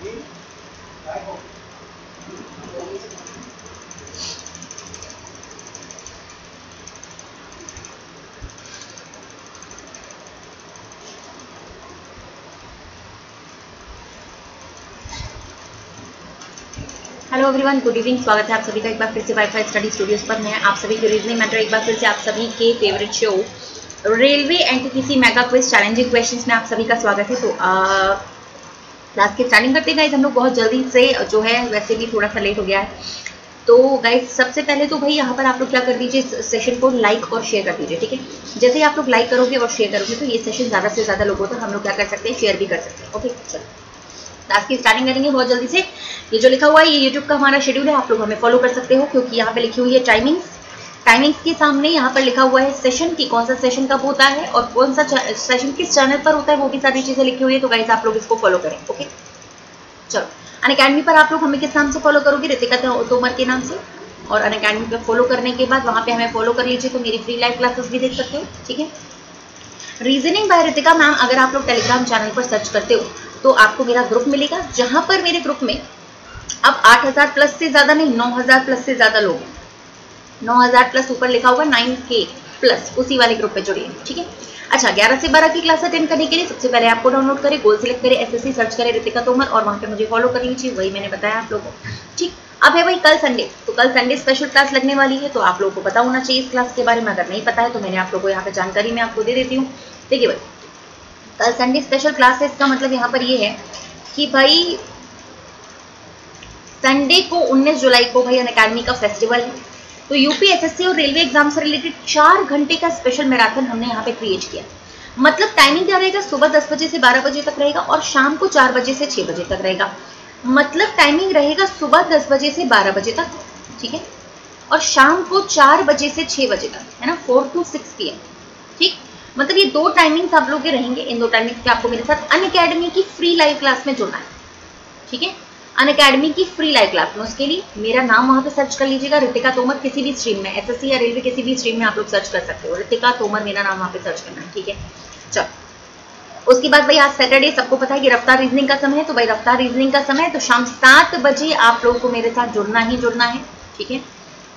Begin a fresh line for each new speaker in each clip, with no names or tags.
Hello everyone, good evening. स्वागत है आप सभी का एक बार फिर से वाईफाई स्टडी स्टूडियोज पर। मैं आप सभी की रीजनिंग मेंटर एक बार फिर से आप सभी के favourite show railway NTPC mega quiz challenging questions में आप सभी का स्वागत है। तो क्लास की स्टार्टिंग करते हैं गाइज हम लोग बहुत जल्दी से, जो है वैसे भी थोड़ा सा लेट हो गया है। तो गाइज सबसे पहले तो भाई यहाँ पर आप लोग क्या कर दीजिए, सेशन को लाइक और शेयर कर दीजिए, ठीक है। जैसे ही आप लोग लाइक करोगे और शेयर करोगे तो ये सेशन ज़्यादा से ज़्यादा लोगों तक हम लोग क्या कर सकते हैं, शेयर भी कर सकते हैं। ओके, चलो क्लास की स्टार्टिंग करेंगे बहुत जल्दी से। ये जो लिखा हुआ है ये यूट्यूब का हमारा शेड्यूल है, आप लोग हमें फॉलो कर सकते हो क्योंकि यहाँ पे लिखी हुई है टाइमिंग्स के सामने यहाँ पर लिखा हुआ है सेशन की, कौन सा सेशन कब होता है और कौन सा सेशन किस चैनल पर होता है, वो भी सारी चीजें लिखी हुई है। तो गाइस आप लोग इसको फॉलो करें। ओके, चलो अनअकैडमी पर आप लोग हमें किस नाम से फॉलो करोगे, रितिका तोमर के नाम से। और अनअकैडमी पर फॉलो करने के बाद वहां पे हमें फॉलो कर लीजिए तो मेरी फ्री लाइव क्लासेस भी देख सकते हो, ठीक है। रीजनिंग बाय रितिका मैम अगर आप लोग टेलीग्राम चैनल पर सर्च करते हो तो आपको मेरा ग्रुप मिलेगा, जहां पर मेरे ग्रुप में अब 8000 प्लस से ज्यादा नहीं, 9000 प्लस से ज्यादा लोग, 9000 प्लस ऊपर लिखा होगा 9K प्लस, उसी वाले ग्रुप पे जुड़िए, ठीक है। अच्छा, 11 से 12 की क्लास अटेंड करने के लिए सबसे पहले आपको डाउनलोड करें, गोल सिलेक्ट करें, एसएससी सर्च करें रितिका तोमर और वहां पे मुझे फॉलो कर लीजिए, वही मैंने बताया आप लोगों को, ठीक। अब है भाई कल संडे, तो कल संडे स्पेशल क्लास लगने वाली है, तो आप लोगों को पता होना चाहिए इस क्लास के बारे में। अगर नहीं पता है तो मैंने आप लोगों को यहाँ पे जानकारी में आपको दे देती हूँ। देखिए भाई, कल संडे स्पेशल क्लास है, इसका मतलब यहाँ पर ये है कि भाई संडे को 19 जुलाई को भाई अनअकैडमी का फेस्टिवल है। तो यूपीएसएससी और रेलवे एग्जाम से रिलेटेड 4 घंटे का स्पेशल मैराथन हमने यहाँ पे क्रिएट किया। मतलब टाइमिंग क्या रहेगा, सुबह 10 बजे से 12 बजे तक रहेगा और शाम को 4 बजे से 6 बजे तक रहेगा। मतलब टाइमिंग रहेगा सुबह 10 बजे से 12 बजे तक, ठीक है, और शाम को 4 बजे से 6 बजे तक, है ना, 4 to 6 PM, ठीक। मतलब ये 2 टाइमिंग्स आप लोग के रहेंगे। इन 2 टाइमिंग्स पे आपको मेरे साथ अनअकैडमी की फ्री लाइव क्लास में जुड़ना है, ठीक है। अनअकैडमी की फ्री लाइव क्लास में, उसके लिए मेरा नाम वहां पे सर्च कर लीजिएगा, रितिका तोमर, किसी भी स्ट्रीम में, एसएससी या रेलवे किसी भी स्ट्रीम में आप लोग सर्च कर सकते हो, रितिका तोमर मेरा नाम वहां पे सर्च करना है, ठीक है। चलो उसके बाद भाई आज सैटरडे, सबको पता है कि रफ्तार रीजनिंग का समय है, तो भाई रफ्तार रीजनिंग का समय है, तो शाम 7 बजे आप लोगों को मेरे साथ जुड़ना ही जुड़ना है, ठीक है।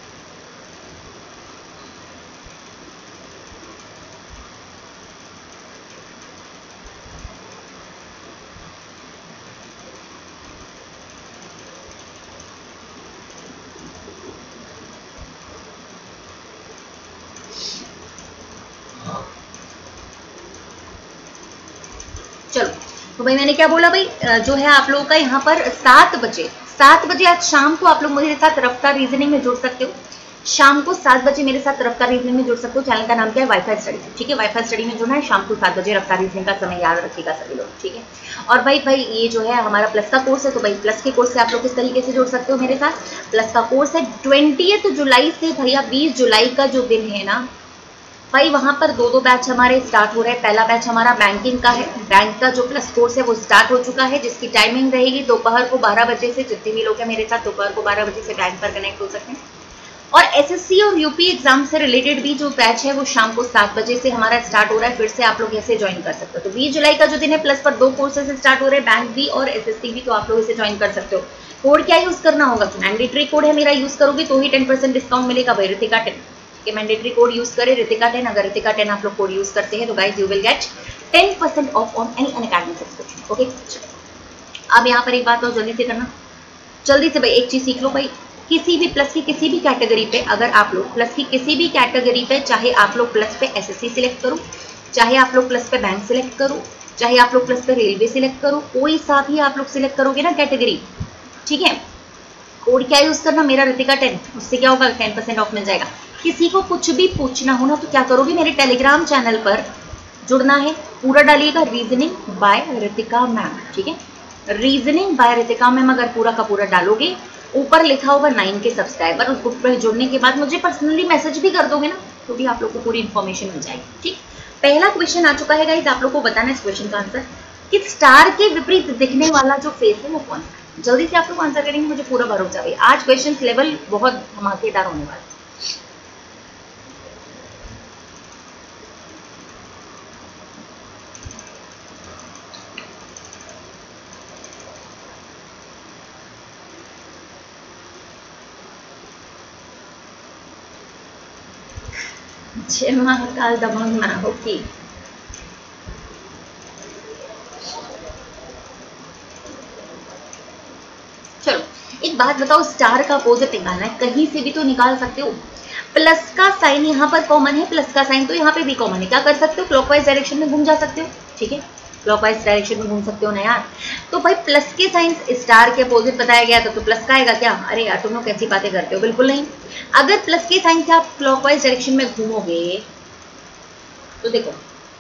चलो तो भाई मैंने क्या बोला भाई, जो है आप लोगों का यहाँ पर 7 बजे आज शाम को आप लोग मेरे साथ रफ्तार रीजनिंग में जुड़ सकते हो। शाम को 7 बजे मेरे साथ रफ्तार रीजनिंग में जुड़ सकते हो। चैनल का नाम क्या है, वाईफाई स्टडी, ठीक है। वाईफाई स्टडी में जुड़ना है, शाम को 7 बजे रफ्तार रीजनिंग का समय याद रखिएगा सभी लोग, ठीक है। और भाई ये जो है हमारा प्लस का कोर्स है, तो भाई प्लस के कोर्स से आप लोग किस तरीके से जुड़ सकते हो मेरे साथ। प्लस का कोर्स है 20 जुलाई से भैया 20 जुलाई का जो दिन है ना भाई, वहां पर 2 बैच हमारे स्टार्ट हो रहे हैं। पहला बैच हमारा बैंकिंग का है, बैंक का जो प्लस कोर्स है वो स्टार्ट हो चुका है, जिसकी टाइमिंग रहेगी दोपहर को 12 बजे से। जितने भी लोग हैं मेरे साथ दोपहर को 12 बजे से बैंक पर कनेक्ट हो सकते हैं। और एसएससी और यूपी एग्जाम से रिलेटेड भी जो बैच है वो शाम को 7 बजे से हमारा स्टार्ट हो रहा है, फिर से आप लोग ऐसे ज्वाइन कर सकते हो। तो 20 जुलाई का जो दिन है प्लस पर 2 कोर्सेज स्टार्ट हो रहे हैं, बैंक भी और एसएससी भी, तो आप लोग इसे ज्वाइन कर सकते हो। कोड क्या यूज करना होगा, मैंडेटरी कोड है मेरा, यूज करोगे तो ही 10% डिस्काउंट मिलेगा भाई, रितिका 10, मैंडेटरी कोड यूज करें रितिका 10। अगर रितिका 10 आप लोग कोड यूज करते हैं तो guys you will get 10% off on any Unacademy subscription. Okay, अब यहाँ पर एक बात और जल्दी से करना, जल्दी से भाई एक चीज सीख लो भाई, किसी भी प्लस की किसी भी कैटेगरी पे, अगर आप लोग प्लस की किसी भी कैटेगरी पे, चाहे आप लोग प्लस पे एसएससी सिलेक्ट करो, चाहे आप लोग प्लस पे बैंक सिलेक्ट करो, चाहे आप लोग प्लस पे रेलवे सिलेक्ट करो, कोई सा भी आप लोग सिलेक्ट करोगे ना कैटेगरी, ठीक है, कोड क्या यूज करना, मेरा रितिका 10, उससे क्या होगा 10% ऑफ मिल जाएगा। किसी को कुछ भी पूछना हो ना तो क्या करोगे, मेरे टेलीग्राम चैनल पर जुड़ना है, पूरा डालिएगा रीजनिंग बाय रितिका मैम, ठीक है। रीजनिंग बाय रितिका मैम अगर पूरा का पूरा डालोगे, ऊपर लिखा होगा 9K सब्सक्राइबर, उस ग्रुप पर जुड़ने के बाद मुझे पर्सनली मैसेज भी कर दोगे ना तो भी आप लोग को पूरी इन्फॉर्मेशन मिल जाएगी, ठीक। पहला क्वेश्चन आ चुका है गाइस, आप लोग को बताना है इस क्वेश्चन का आंसर कि स्टार के विपरीत दिखने वाला जो फेस है वो कौन सा है। जल्दी से आप लोग आंसर करेंगे, मुझे पूरा भरोसा है आज क्वेश्चन लेवल बहुत धमाकेदार होने वाला है। जय महाकाल दबंग ना। ओके, चलो एक बात बताओ, स्टार का अपोजिट निकालना है, कहीं से भी तो निकाल सकते हो। प्लस का साइन यहाँ पर कॉमन है, प्लस का साइन तो यहाँ पे भी कॉमन है, क्या कर सकते हो, क्लॉकवाइज डायरेक्शन में घूम जा सकते हो। ठीक है, क्लॉकवाइज डायरेक्शन में घूम सकते हो ना यार। तो भाई प्लस के साइन स्टार के अपोजिट बताया गया था, तो प्लस का आएगा क्या। अरे यार तुम लोग कैसी बातें करते हो, बिल्कुल नहीं। अगर प्लस के साइन से आप क्लॉकवाइज डायरेक्शन में घूमोगे तो देखो,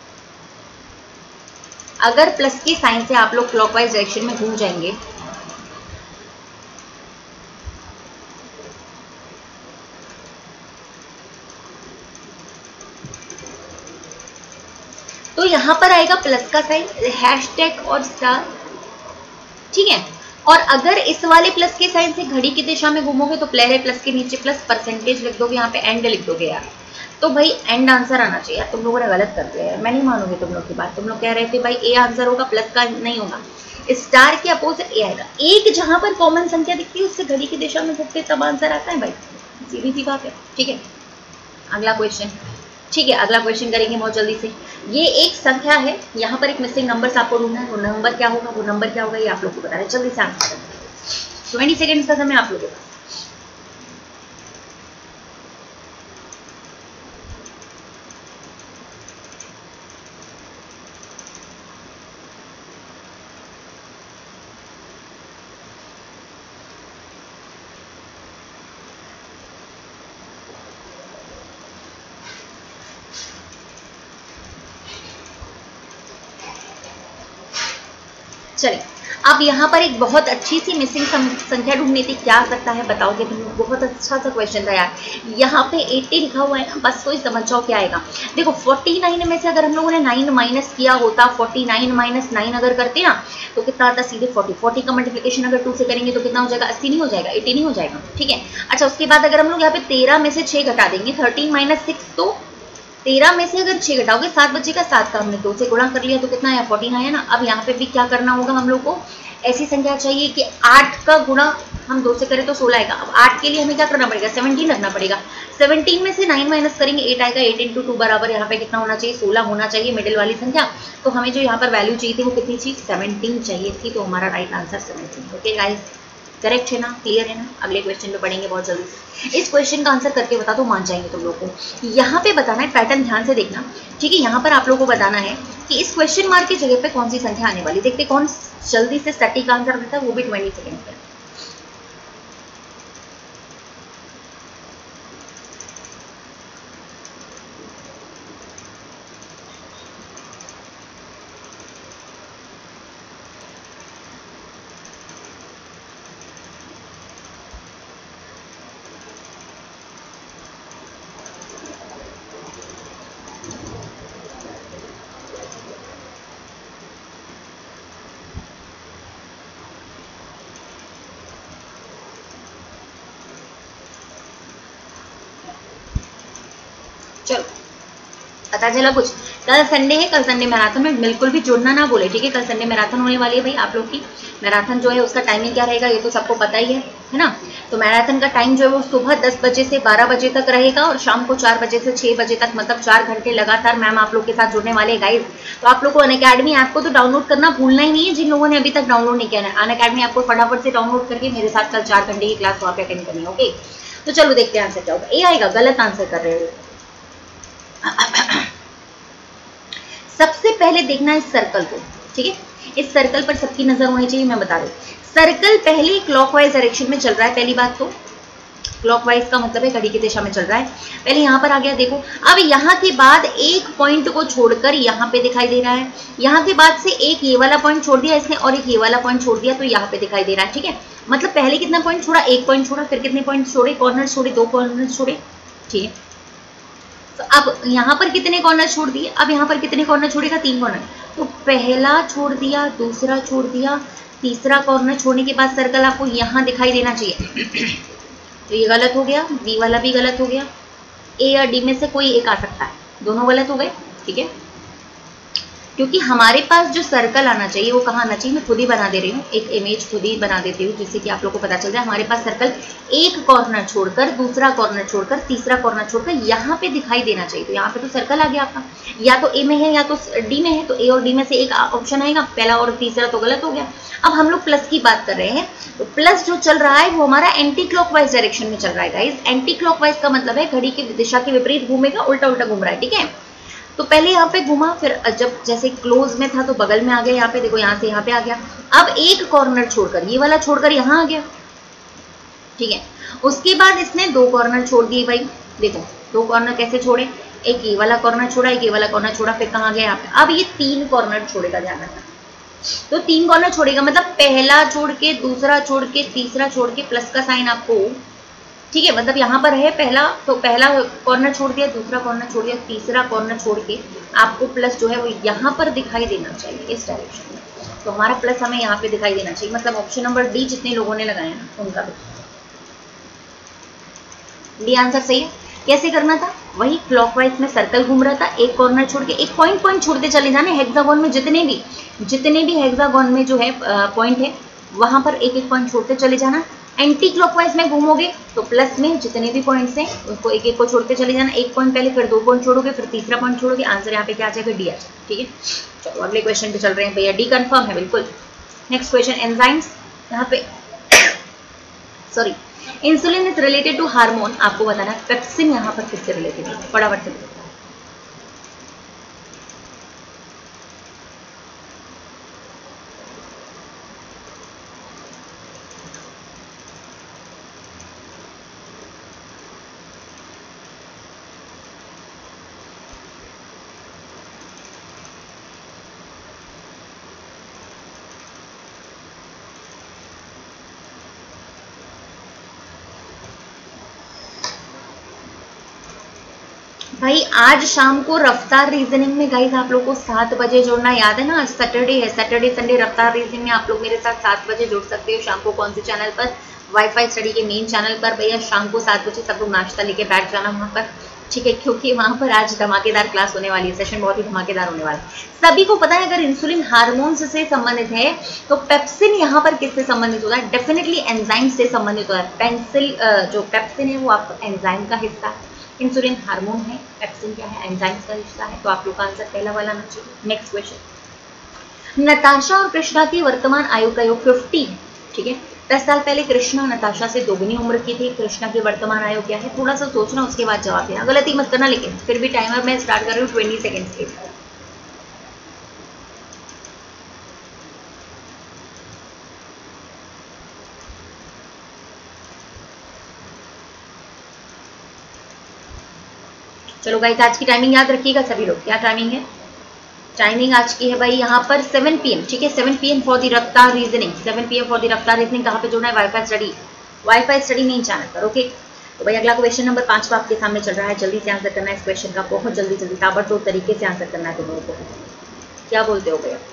अगर प्लस के साइन से आप लोग क्लॉकवाइज डायरेक्शन में घूम जाएंगे तो यहां पर आएगा प्लस का साइन, हैशटैग और स्टार। ठीक है, और अगर इस वाले प्लस के साइन से घड़ी की दिशा में घूमोगे तो प्लस प्लस के नीचे प्लस परसेंटेज लिख दोगे, यहाँ पे एंड लिख दोगे यार। तो भाई एंड आंसर आना चाहिए यार, तुम लोगों ने गलत कर दिया यार, मैं नहीं मानूंगी तुम लोग की बात। तुम लोग कह रहे थे भाई ए आंसर होगा, प्लस का नहीं होगा, स्टार के अपोजिट ए आएगा। एक जहां पर कॉमन संख्या दिखती है उससे घड़ी की दिशा में घूमते तब आंसर आता है भाई, सीधी सी बात है। ठीक है, अगला क्वेश्चन। ठीक है, अगला क्वेश्चन करेंगे बहुत जल्दी से। ये एक संख्या है, यहाँ पर एक मिसिंग नंबर आपको ढूंढना है, वो नंबर क्या होगा, वो नंबर क्या होगा, ये आप लोग को बता रहे, जल्दी से आंसर करें। 20 सेकेंड्स का समय आप लोगों के पास। चलिए, अब यहाँ पर एक बहुत अच्छी सी मिसिंग संख्या ढूंढनी थी, क्या आ सकता है बताओगे तुम लोग। बहुत अच्छा सा क्वेश्चन था यार। यहाँ पे 80 लिखा हुआ है ना, बस तो समझ जाओ क्या आएगा। देखो 49 में से अगर हम लोगों ने 9 माइनस किया होता, 49 माइनस 9 अगर करते ना तो कितना आता, सीधे 40। 40 का मल्टीप्लिकेशन अगर 2 से करेंगे तो कितना हो जाएगा, 80 नहीं हो जाएगा, 80 नहीं हो जाएगा। ठीक है, अच्छा उसके बाद अगर हम लोग यहाँ पे 13 में से 6 घटा देंगे, 13 माइनस 6, तो 13 में से अगर 6 घटाओगे 7 बचेगा, 7 का हमने 2 से गुणा कर लिया तो कितना आया, 14 आया ना। अब यहाँ पे भी क्या करना होगा हम लोग को, ऐसी संख्या चाहिए कि 8 का गुणा हम 2 से करें तो 16 आएगा। अब 8 के लिए हमें क्या करना पड़ेगा, 17 रखना पड़ेगा। 17 में से 9 माइनस करेंगे 8 आएगा, 8 इंटू 2 बराबर यहाँ पे कितना होना चाहिए, 16 होना चाहिए, मिडिल वाली संख्या। तो हमें जो यहाँ पर वैल्यू चाहिए थी वो कितनी थी, 17 चाहिए थी। तो हमारा right answer 17। Okay guys, correct है ना, क्लियर है ना। अगले क्वेश्चन पे पढ़ेंगे बहुत जल्दी से। इस क्वेश्चन का आंसर करके बता तो मान जाएंगे तुम लोग को। यहाँ पे बताना है, पैटर्न ध्यान से देखना। ठीक है, यहाँ पर आप लोगों को बताना है कि इस क्वेश्चन मार्क की जगह पे कौन सी संख्या आने वाली। देखते कौन जल्दी से सटीक आंसर देता है, वो भी 20 सेकेंड पे। चलो पता चला कुछ। कल संडे है, कल संडे मैराथन में बिल्कुल भी जुड़ना ना बोले। ठीक है, कल संडे मैराथन होने वाली है भाई आप लोग की। मैराथन जो है उसका टाइमिंग क्या रहेगा ये तो सबको पता ही है ना। तो मैराथन का टाइम जो है वो सुबह 10 बजे से 12 बजे तक रहेगा और शाम को 4 बजे से 6 बजे तक, मतलब 4 घंटे लगातार मैम आप लोग के साथ जुड़ने वाले गाइज। तो आप लोग को अनअकैडमी ऐप को तो डाउनलोड करना भूलना ही नहीं है, जिन लोगों ने अभी तक डाउनलोड नहीं किया है। अनअकैडमी ऐप को फटाफट से डाउनलोड करके मेरे साथ कल 4 घंटे की क्लास वहाँ पे अटेंड करनी है। ओके, तो चलो देखते हैं आंसर क्या होगा। ए आएगा, गलत आंसर कर रहे हो। सबसे पहले देखना इस सर्कल को। ठीक है, इस सर्कल पर सबकी नजर होनी चाहिए। मैं बता दूं, सर्कल पहले क्लॉकवाइज डायरेक्शन में चल रहा है। पहली बात तो क्लॉकवाइज का मतलब है घड़ी की दिशा में चल रहा है। पहले यहां पर आ गया, देखो। अब यहां के बाद एक पॉइंट को छोड़कर यहां पे दिखाई दे रहा है। यहां के बाद से एक ये वाला पॉइंट छोड़ दिया इसने और एक ये वाला पॉइंट छोड़ दिया, तो यहां पे दिखाई दे रहा है। ठीक है, मतलब पहले कितना पॉइंट छोड़ा, एक पॉइंट छोड़ा, फिर कितने पॉइंट छोड़े, कॉर्नर छोड़े, 2 कॉर्नर छोड़े। ठीक है, तो अब यहाँ पर कितने कॉर्नर छोड़ दिए, अब यहाँ पर कितने कॉर्नर छोड़ेगा, 3 कॉर्नर। तो पहला छोड़ दिया, दूसरा छोड़ दिया, तीसरा कॉर्नर छोड़ने के बाद सर्कल आपको यहाँ दिखाई देना चाहिए। तो ये गलत हो गया, बी वाला भी गलत हो गया। ए या डी में से कोई एक आ सकता है, दोनों गलत हो गए। ठीक है, क्योंकि हमारे पास जो सर्कल आना चाहिए वो कहाँ आना चाहिए, मैं खुद ही बना दे रही हूँ, एक इमेज खुद ही बना देती हूँ जिससे कि आप लोग को पता चल जाए। हमारे पास सर्कल एक कॉर्नर छोड़कर, दूसरा कॉर्नर छोड़कर, तीसरा कॉर्नर छोड़कर यहाँ पे दिखाई देना चाहिए। तो यहाँ पे तो सर्कल आ गया आपका, या तो ए में है या तो डी में है, तो ए और डी में से एक ऑप्शन आएगा, पहला और तीसरा तो गलत हो गया। अब हम लोग प्लस की बात कर रहे हैं, तो प्लस जो चल रहा है वो हमारा एंटी क्लॉकवाइज डायरेक्शन में चल रहा है गाइस। एंटी क्लॉकवाइज का मतलब है घड़ी की दिशा के विपरीत घूमेगा, उल्टा उल्टा घूम रहा है, ठीक है। तो पहले यहाँ पे घुमा, फिर जब जैसे क्लोज में था तो बगल में आ गया, यहाँ पे देखो यहाँ से यहाँ पे आ गया। अब एक कॉर्नर छोड़कर, ये वाला छोड़कर यहाँ आ गया, ठीक है। उसके बाद इसने दो कॉर्नर छोड़ दिए भाई, देखो दो कॉर्नर कैसे छोड़े, एक ये वाला कॉर्नर छोड़ा, एक ये वाला कॉर्नर छोड़ा, फिर कहाँ गया यहाँ पे। अब ये तीन कॉर्नर छोड़ेगा, ध्यान रखना। तो तीन कॉर्नर छोड़ेगा मतलब पहला छोड़ के, दूसरा छोड़ के, तीसरा छोड़ के, प्लस का साइन आपको, ठीक है। मतलब यहाँ पर है पहला, तो पहला कॉर्नर छोड़ दिया, दूसरा कॉर्नर छोड़ दिया, तीसरा कॉर्नर छोड़ के आपको प्लस जो है वो यहाँ पर दिखाई देना चाहिए, इस डायरेक्शन में। तो हमारा प्लस हमें यहाँ पे दिखाई देना चाहिए, मतलब ऑप्शन नंबर डी जितने लोगों ने लगाया ना उनका भी डी आंसर सही है। कैसे करना था, वही क्लॉकवाइज में सर्कल घूम रहा था, एक कॉर्नर छोड़ के, एक पॉइंट पॉइंट छोड़ते चले जाने। हेक्सागोन में जितने भी हेक्सागोन में जो है पॉइंट है वहां पर एक एक पॉइंट छोड़ते चले जाना। एंटी क्लॉकवाइज में घूमोगे तो प्लस में जितने भी पॉइंट्स हैं उनको एक एक को छोड़ते चले जाना। एक पॉइंट पहले, फिर दो पॉइंट छोड़ोगे, फिर तीसरा पॉइंट छोड़ोगे, आंसर यहाँ पे क्या आ जाएगा, डी आ जाएगा, ठीक है। चलो अगले क्वेश्चन पे चल रहे हैं भैया, डी कंफर्म है बिल्कुल। नेक्स्ट क्वेश्चन, एंजाइम्स, यहाँ पे sorry, insulin is related to hormone, आपको बताना है पेप्सिन यहाँ पर किससे रिलेटेड है, फटाफट से। भाई आज शाम को रफ्तार रीजनिंग में गाइस आप लोग को 7 बजे जुड़ना, याद है ना, आज सैटरडे है, सैटरडे संडे रफ्तार रीजनिंग में आप लोग मेरे साथ 7 बजे जुड़ सकते हो। शाम को कौन से चैनल पर, वाईफाई स्टडी के मेन चैनल पर। भैया शाम को 7 बजे सब लोग नाश्ता लेके बैठ जाना वहां पर, ठीक है, क्योंकि वहां पर आज धमाकेदार क्लास होने वाली है, सेशन बहुत ही धमाकेदार होने वाला है। सभी को पता है अगर इंसुलिन हार्मोन्स से संबंधित है तो पेप्सिन यहाँ पर किससे संबंधित होता है, डेफिनेटली एंजाइम से संबंधित होता है। पेंसिल जो पेप्सिन है वो आपका एंजाइम का हिस्सा है, इंसुलिन हार्मोन है, पेप्सिन क्या है, एंजाइम्स का हिस्सा है। तो आप लोग का आंसर पहला वाला आना चाहिए। नेक्स्ट क्वेश्चन, नताशा और कृष्णा की वर्तमान आयु का योग 50, ठीक है। 10 साल पहले कृष्णा नताशा से दोगुनी उम्र की थी। कृष्णा की वर्तमान आयु क्या है, थोड़ा सा सोचना उसके बाद जवाब देना, गलती मत करना, लेकिन फिर भी टाइमर मैं स्टार्ट कर रही हूँ 20 सेकेंड्स के। चलो गाइस आज की टाइमिंग याद रखिएगा सभी लोग, क्या टाइमिंग है, टाइमिंग आज की है भाई यहाँ पर 7 PM, ठीक है। 7 PM फॉर दी रफ्तार रीजनिंग, 7 PM फॉर दी रफ्तार रीजनिंग। कहाँ पे जुड़ना है, वाईफाई स्टडी मेन चैनल पर, ओके। तो भाई अगला क्वेश्चन नंबर 5 आपके सामने चल रहा है, जल्दी से आंसर करना है इस क्वेश्चन का, बहुत जल्दी ताबड़तोड़ तरीके से आंसर करना है तुम लोगों को, क्या बोलते हो भैया।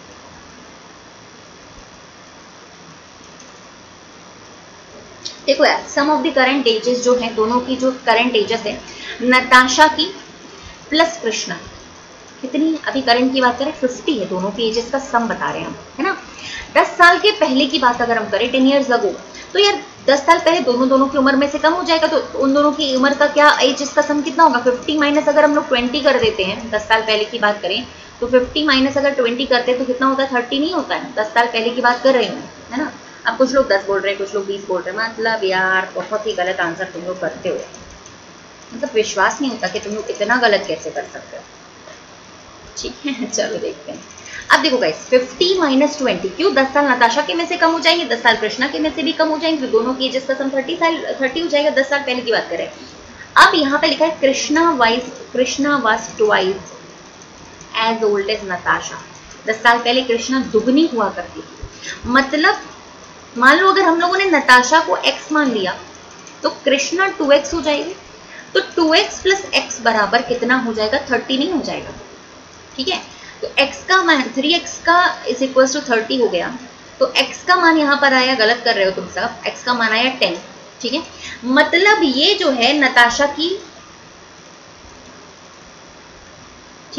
देखो यार, sum of the current ages जो है, दोनों की जो करंट एजेस है, नताशा की प्लस कृष्णा कितनी, अभी करंट की बात करें 50 है, दोनों की एजेस का सम बता रहे हैं हम, है ना। 10 साल के पहले की बात अगर हम करें 10 years ago, तो यार 10 साल पहले दोनों की उम्र में से कम हो जाएगा, तो उन दोनों की उम्र का क्या एजेस का सम कितना होगा, 50 माइनस अगर हम लोग 20 कर देते हैं, 10 साल पहले की बात करें तो 50 माइनस अगर 20 करते हैं तो कितना होता है, 30 नहीं होता है। 10 साल पहले की बात कर रही हूँ, है ना। अब कुछ लोग 10 बोल रहे हैं, कुछ लोग 20 बोल रहे हैं, मतलब यार बहुत ही गलत आंसर तुम लोग करते हो, मतलब विश्वास नहीं होता कि तुम लोग इतना गलत कैसे कर सकते हो, ठीक है। चलो देखते हैं। अब देखो गाइस, 50 माइनस 20, क्यों, 10 साल नताशा के में से कम हो जाएंगे, 10 साल कृष्णा के में से भी कम हो जाएंगे, तो दोनों की एजेस का सम 30 हो जाएगा। 10 साल पहले की बात करें, अब यहाँ पे लिखा है Krishna was twice as old as Natasha. 10 साल पहले कृष्णा दुगनी हुआ करती थी, मतलब मान लो अगर हम लोगों ने नताशा को x मान लिया तो कृष्णा 2x हो जाएगी, तो 2x प्लस x बराबर कितना हो जाएगा, 30 नहीं हो जाएगा, ठीक है। तो x का मान 3x का इज इक्वल टू 30 हो गया, तो x का मान यहाँ पर आया, गलत कर रहे हो तुम सब, x का मान आया 10, ठीक है। मतलब ये जो है नताशा की, ठीक है,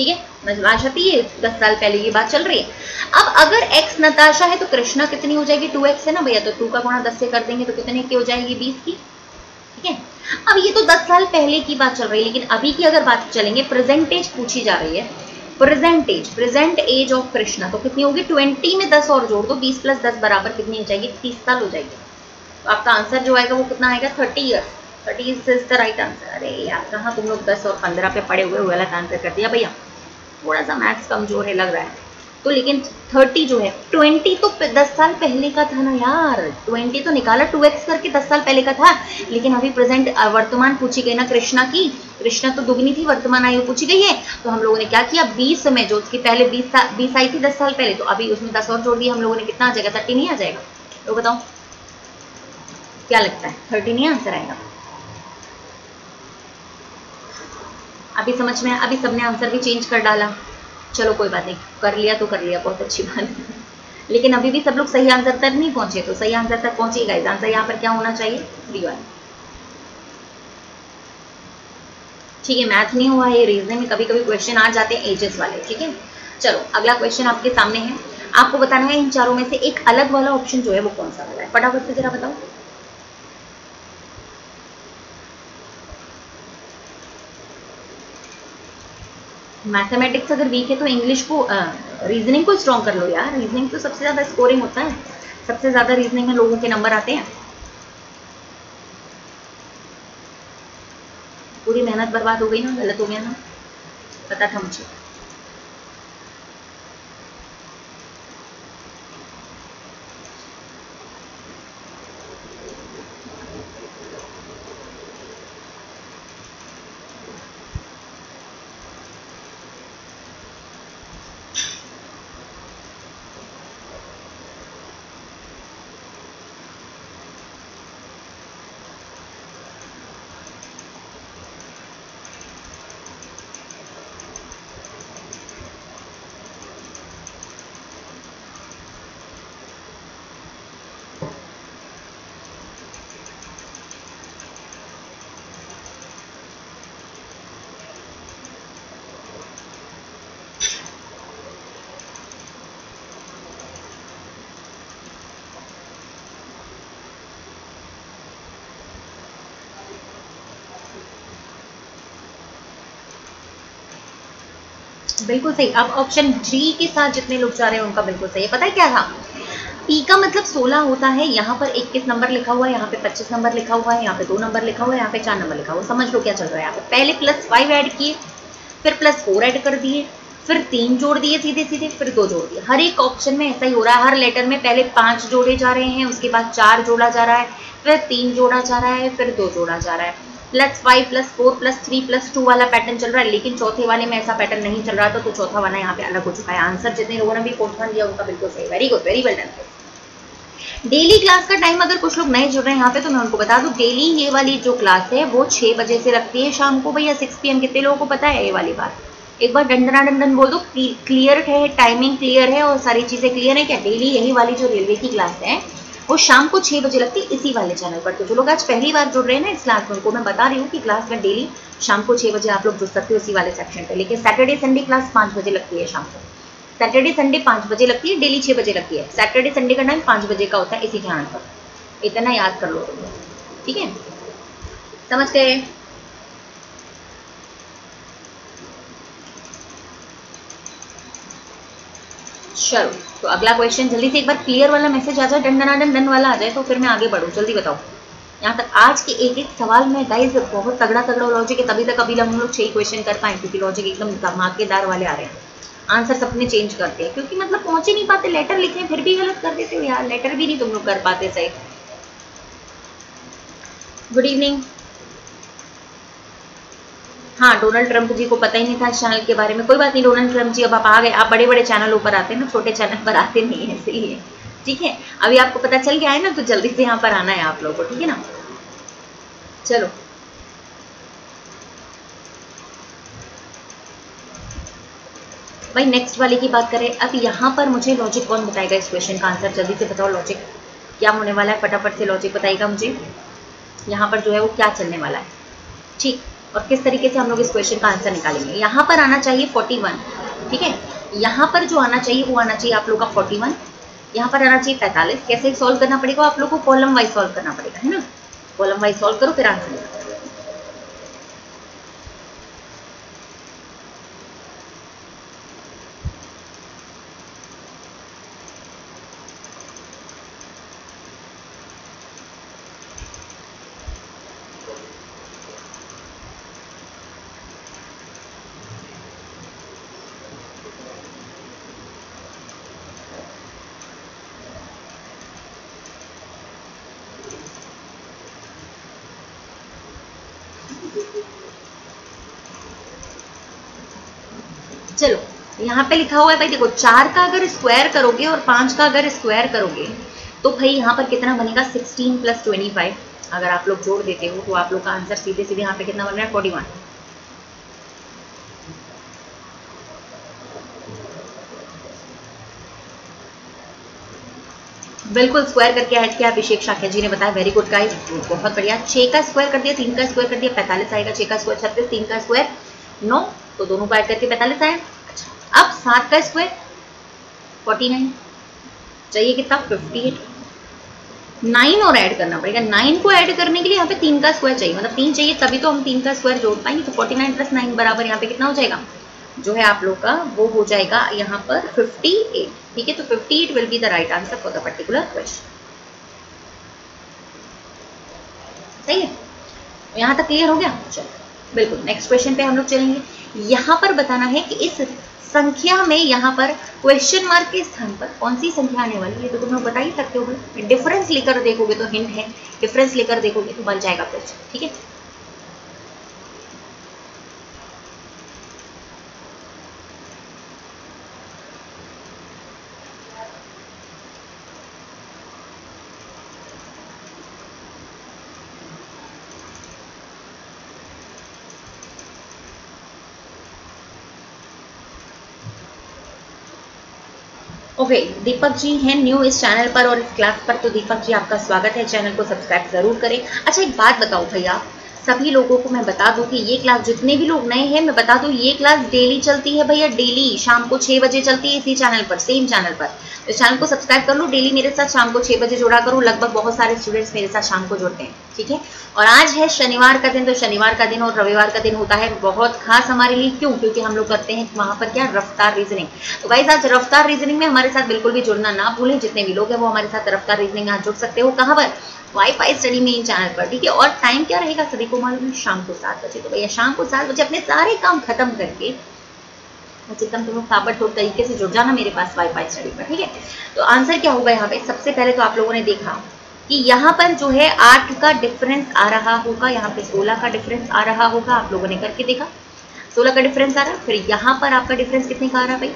नताशा थी, ये 10 साल पहले की बात चल रही है। अब अगर x नताशा है तो कृष्णा कितनी हो जाएगी, 2x है ना भैया, तो 2 का गुणा 10 से कर देंगे तो कितने की हो जाएगी, 20 की। ठीक है, अब ये तो 10 साल पहले की बात चल रही है, लेकिन अभी की अगर बात चलेंगे, प्रेजेंटेज पूछी जा रही है, प्रेजेंट एज ऑफ कृष्णा, तो कितनी होगी, 20 में 10 और जोड़ दो, 20 + 10 बराबर कितनी हो जाएगी, 30 साल हो जाएगी। तो आपका आंसर जो आएगा वो कितना आएगा, 30 years. 30 is the right answer. अरे यार कहाँ तुम लोग 10 और 15 पे पड़े हुए, गलत आंसर कर दिया भैया, थोड़ा सा मैथ्स कमजोर है लग रहा है। तो लेकिन 30 जो है, 20 तो 10 साल पहले का था ना यार, 20 तो निकाला 2x करके 10 साल पहले का था, लेकिन अभी प्रेजेंट वर्तमान पूछी गई ना कृष्णा की, कृष्णा तो दुगनी थी, वर्तमान आयु पूछी गई है, तो हम लोगों ने क्या किया, 20 में जो उसकी पहले 20 आई थी 10 साल पहले, तो अभी उसमें 10 और जोड़ दिया हम लोगों ने, कितना आ जाएगा, 30 नहीं आ जाएगा, तो बताओ क्या लगता है, 30 नहीं आंसर आएगा। अभी समझ में, अभी सबने आंसर भी चेंज कर डाला, चलो कोई बात नहीं, कर लिया तो कर लिया, बहुत अच्छी बात है, लेकिन अभी भी सब लोग सही आंसर तक नहीं पहुंचे, तो सही आंसर तक पहुंचिएगा, इस आंसर यहाँ पर क्या होना चाहिए, 3 ठीक है। मैथ नहीं हुआ, ये रीजनिंग में कभी कभी क्वेश्चन आ जाते हैं एजेस वाले, ठीक है। चलो अगला क्वेश्चन आपके सामने है, आपको बताना है इन चारों में से एक अलग वाला ऑप्शन जो है वो कौन सा वाला है, फटाफट से जरा बताओ। मैथमेटिक्स अगर वीक है तो इंग्लिश को, रीजनिंग को स्ट्रॉन्ग कर लो यार, रीजनिंग तो सबसे ज्यादा स्कोरिंग होता है, सबसे ज्यादा रीजनिंग में लोगों के नंबर आते हैं। पूरी मेहनत बर्बाद हो गई ना, गलत हो गया ना, पता था मुझे। बिल्कुल सही। अब ऑप्शन जी के साथ जितने लोग जा रहे हैं उनका बिल्कुल सही है। पता है क्या था, पी का मतलब 16 होता है, यहाँ पर 21 नंबर लिखा हुआ है, यहाँ पे 25 नंबर लिखा हुआ है, यहाँ पे 2 नंबर लिखा हुआ है, यहाँ पे 4 नंबर लिखा हुआ है। समझ लो क्या चल रहा है यहाँ पे, पहले +5 ऐड किए, फिर +4 ऐड कर दिए, फिर 3 जोड़ दिए सीधे सीधे, फिर 2 जोड़ दिए। हर एक ऑप्शन में ऐसा ही हो रहा है, हर लेटर में पहले 5 जोड़े जा रहे हैं, उसके बाद 4 जोड़ा जा रहा है, फिर 3 जोड़ा जा रहा है, फिर 2 जोड़ा जा रहा है, +5 +4 +3 +2 वाला पैटर्न चल रहा है। लेकिन चौथे वाले में ऐसा पैटर्न नहीं चल रहा था, तो चौथा वाला यहाँ पे अलग हो चुका है। आंसर जितने लोगों ने भी कॉन्फिडेंस दिया उनका बिल्कुल सही, very good, very well done. Daily class का टाइम अगर कुछ लोग नए जुड़ रहे हैं यहाँ पे, तो मैं उनको बता दूं, डेली ये वाली जो क्लास है वो 6 बजे से लगती है शाम को भैया, 6 PM। कितने लोगों को पता है ये वाली बात, एक बार डंडना डंडन बोल दो, क्लियर है, टाइमिंग क्लियर है और सारी चीजें क्लियर है क्या। डेली यही वाली जो रेलवे की क्लास है वो शाम को 6 बजे लगती है इसी वाले चैनल पर। तो जो लोग आज पहली बार जुड़ रहे हैं ना इस क्लास में, उनको मैं बता रही हूँ कि क्लास में डेली शाम को 6 बजे आप लोग जुड़ सकते हो इसी वाले सेक्शन पे। लेकिन सैटरडे संडे क्लास 5 बजे लगती है शाम को, सैटरडे संडे 5 बजे लगती है, डेली 6 बजे लगती है। सैटरडे संडे का टाइम 5 बजे का होता है इसी ध्यान पर, इतना याद कर लो तुम, ठीक है, समझ गए। चलो तो अगला क्वेश्चन जल्दी से एक बार क्लियर वाला मैसेज आ जाए, डन डन वाला आ जाए, तो फिर मैं आगे बढ़ूँ। जल्दी बताओ यहाँ तक। आज के एक एक सवाल में गाइस बहुत तगड़ा तगड़ा लॉजिक है, तभी तक अभी हम लोग 6 क्वेश्चन कर पाए, क्योंकि लॉजिक एकदम धमाकेदार वाले आ रहे हैं। आंसर सबने चेंज करते हैं, क्योंकि मतलब पहुंच ही नहीं पाते, लेटर लिखे फिर भी गलत कर देते हो यार, लेटर भी नहीं तुम लोग कर पाते सही। Good evening. हाँ, डोनाल्ड ट्रंप जी को पता ही नहीं था इस चैनल के बारे में, कोई बात नहीं डोनाल्ड ट्रंप जी, अब आप आ गए, आप बड़े बड़े चैनलों पर आते हैं ना, छोटे चैनल पर आते नहीं है, इसलिए ठीक है। अभी आपको पता चल गया है ना, तो जल्दी से यहाँ पर आना है आप लोगों को, ठीक है ना। चलो भाई नेक्स्ट वाले की बात करें। अब यहाँ पर मुझे लॉजिक कौन बताएगा इस क्वेश्चन का आंसर, जल्दी से बताओ लॉजिक क्या होने वाला है, फटाफट से लॉजिक बताइएगा मुझे, यहाँ पर जो है वो क्या चलने वाला है, ठीक, और किस तरीके से हम लोग इस क्वेश्चन का आंसर निकालेंगे। यहाँ पर आना चाहिए 41, ठीक है। यहाँ पर जो आना चाहिए वो आना चाहिए आप लोग का 41, यहाँ पर आना चाहिए 45। कैसे सॉल्व करना पड़ेगा आप लोग को, कॉलम वाइज सॉल्व करना पड़ेगा, है ना। कॉलम वाइज सॉल्व करो फिर आंसर निकालो। चलो यहाँ पे लिखा हुआ है भाई, देखो 4 का अगर स्क्वायर करोगे और 5 का अगर स्क्वायर करोगे तो भाई यहाँ पर कितना बनेगा 16 + 25। अगर आप लोग जोड़ देते हो तो आप लोग का आंसर सीधे सीधे यहाँ पे कितना बन रहा है 41। बिल्कुल स्क्वायर करके ऐड किया अभिषेक शाक्या जी ने बताया, वेरी गुड गाइस, बहुत बढ़िया। 6 का स्क्वायर कर दिया, 3 का स्क्वायर कर दिया 45 आएगा, 6 का स्क्वायर 36, 3 का स्क्वायर 9, तो दोनों को ऐड करके 45 आया। अच्छा अब 7 का स्क्वायर 49 चाहिए कितना 58, 9 और ऐड करना पड़ेगा। 9 को ऐड करने के लिए यहाँ पे 3 का स्क्वायर चाहिए, मतलब 3 चाहिए तभी तो हम 3 का स्क्वायर जोड़ पाएंगे। तो 49 + 9 बराबर यहाँ पे कितना हो जाएगा, जो है आप लोग का वो हो जाएगा यहाँ पर 58। ठीक है, तो 58 will be the right answer for the particular question. सही है, यहाँ तक क्लियर हो गया। चलो बिल्कुल नेक्स्ट क्वेश्चन पे हम लोग चलेंगे। यहाँ पर बताना है कि इस संख्या में यहाँ पर क्वेश्चन मार्क के स्थान पर कौन सी संख्या आने वाली है, तो तुम लोग बता ही सकते हो। डिफरेंस लेकर देखोगे तो हिंट है, डिफरेंस लेकर देखोगे तो बन जाएगा क्वेश्चन। ठीक है, ओके दीपक जी हैं न्यू इस चैनल पर और इस क्लास पर, तो दीपक जी आपका स्वागत है, चैनल को सब्सक्राइब जरूर करें। अच्छा एक बात बताओ भैया, सभी लोगों को मैं बता दूं कि ये क्लास, जितने भी लोग नए हैं मैं बता दूं, ये क्लास डेली चलती है भैया, डेली शाम को 6 बजे चलती है इसी चैनल पर, सेम चैनल पर। तो इस चैनल को सब्सक्राइब कर लो, डेली मेरे साथ शाम को 6 बजे जुड़ा करो। लगभग बहुत सारे स्टूडेंट्स मेरे साथ शाम को जुड़ते हैं। ठीक है, और आज है शनिवार का दिन, तो शनिवार का दिन और रविवार का दिन होता है बहुत खास हमारे लिए। क्यों? क्योंकि हम लोग करते हैं वहां पर क्या, रफ्तार रीजनिंग। तो गाइस आज रफ्तार रीजनिंग में हमारे साथ बिल्कुल भी जुड़ना ना भूलें। जितने भी लोग हैं वो हमारे साथ रफ्तार रीजनिंग में आज जुड़ सकते हो। कहाँ पर, वाईफाई स्टडी में इन चैनल पर। ठीक है, और टाइम क्या रहेगा सभी को मालूम है, शाम को 7 बजे। तो भैया शाम को 7 बजे अपने सारे काम खत्म करके एकदम तुम लोग ताबड़तोड़ तरीके से जुड़ जाना मेरे पास वाईफाई स्टडी पर। ठीक है, तो आंसर क्या होगा यहाँ पे, सबसे पहले तो आप लोगों ने देखा कि यहाँ पर जो है 8 का डिफरेंस आ रहा होगा, यहाँ पे 16 का डिफरेंस आ रहा होगा। आप लोगों ने करके देखा 16 का डिफरेंस आ रहा है। फिर यहाँ पर आपका डिफरेंस कितने का आ रहा है भाई,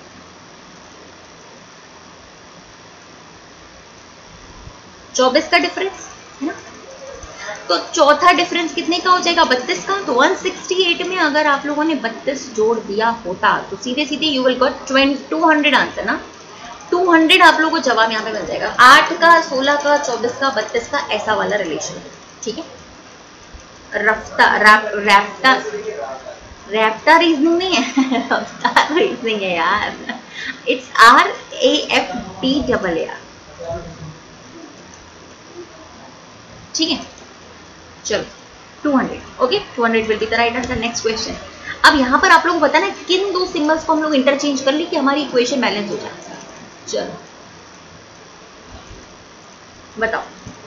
24 का डिफरेंस है ना। तो चौथा डिफरेंस कितने का हो जाएगा, 32 का। तो 168 में अगर आप लोगों ने 32 जोड़ दिया होता तो सीधे सीधे यू विल गॉट 200 आंसर ना। 200 आप लोगों को जवाब यहाँ पे मिल जाएगा। 8 का, 16 का, 24 का, 32 का, ऐसा वाला रिलेशन। ठीक है, रैप्टा रीजनिंग नहीं है रफ्तार रीजनिंग है यार, इट्स RAFTAAR। ठीक है, चलो 200। Okay, 200 will be the right answer. Next question. अब यहाँ पर आप लोगों को पता ना किन दो सिंबल्स को हम लोग इंटरचेंज कर ली कि हमारी इक्वेशन बैलेंस हो जाए। चलो बताओ,